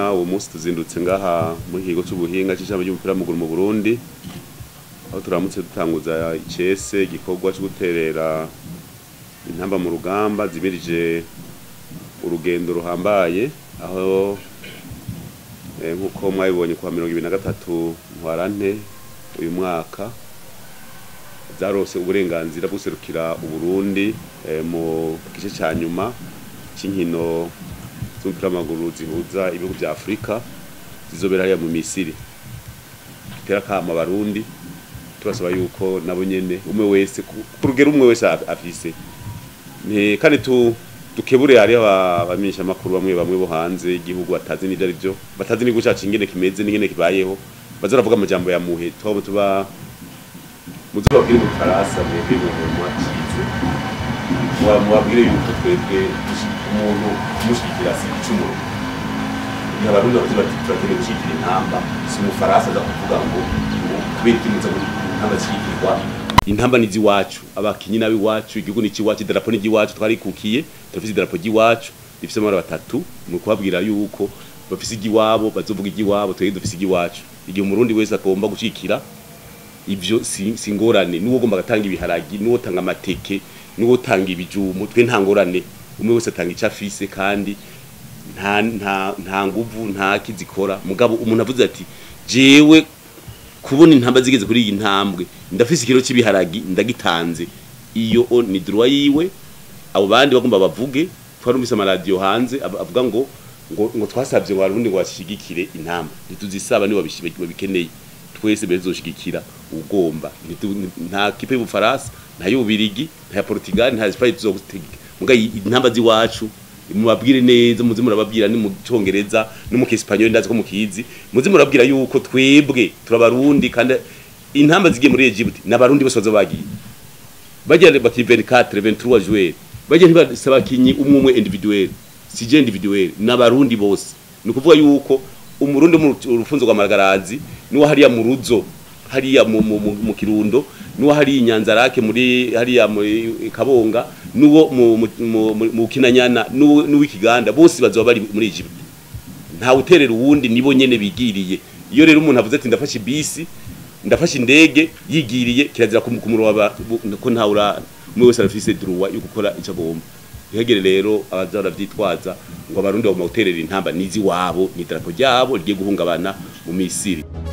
Imana uwo munsi tuzindutse ngaha muri kigo cy'ubuhinga cy'ishami ry'umupira w'amaguru mu Burundi aho turamutse dutanguza icese gikorwa cyo guterera intamba mu rugamba zimirije urugendo ruhambaye aho nkuko mwabibonye kwa 2023 ntwarante uyu mwaka zarose uburenganzira buserukira Uburundi mu gice cya nyuma c'inkino z'umupira w'amaguru zihuza ibihugu bya Afrika zizobera hariya mu Misiri. Gitera kama Barundi tubasaba yuko nabo nyene umwe wese kurugera umwe wese afise kandi dukebure hari abamenyesha makuru bamwe bo hanze igihugu batazi n'ibyo ari byo batazi ni gucaca ingene kimeze n'ingene kibayeho bazaravuga amajambo ya muhe twabo tuba muzobabwire mu Faransa mwebwe mu wacize mwabwire yuko twebwe umuntu mushikira si icumu n'abarundi bati turateye gushikira intamba si mu Faransa za kuvuga ngo twitimuza mu ntamba zikirwa intamba nizi wacu abakinyi nabi wacu igihugu ni ciwacu idarapo ni giwacu twarikukiye turafise idarapo giwacu rifise amara batatu mu kubabwira yuko bafise igiwabo bazovuga igiwabo twege dufise igiwacu igihe umurundi wese agomba gushikira ivyo singorane nuwo gomba gatanga ibiharagi nuwo tanga amateke nuwo tanga ibijumu twe ntangorane umwe wese atanga icafise kandi nta nguvu nta kizikora mugabo umuntu avuze ati jewe kubona intamba zigeze kuri iyi ntambwe ndafise ikiro cy'ibiharagi ndagitanze iyo ni droit yiwe abo bandi bagomba bavuge twarumvise amaradio hanze avuga ngo twasabye ngo Abarundi ngo bashigikire intamba ntituzisaba ni babikeneye twese bezoshigikira ugomba nta kipe y'Ubufaransa nta y'Ubirigi nta Portugal nta Espagne tuzogutegeka muga intamba ziwacu mubabwire neza muzi murababwira ni mu Cyongereza no mu Kispanyol ndazi ko mukizi muzi murabwira yuko twebwe turabarundi kandi intamba zigiye muri Egypt n'abarundi bose bazobagiye bagiye bati 24 23 joueurs bagiye ntibasaba kinyi umwe individuel sije individuel n'abarundi bose ni kuvuga yuko umurundi mu rufunzo rwa Maragarazi niwo hariya mu Ruzo hariya mu Kirundo nuwo hari Inyanzarake muri hariya muri Kabonga nuwo mu Kinanyana nuwo Ikiganda bose bazoba bari muri Egypt nta uterera uwundi nibo nyene bigiriye iyo rero umuntu avuze ati ndafashe bisi ndafashe indege yigiriye kirazira kumuroba ko nta umwe wese arafise droit yo gukora ico agomba ihegere rero abazara vyitwaza ngo Abarundi bo mu uterera intamba nizi wabo ni drapo ryabo rigiye guhungabana mu Misiri.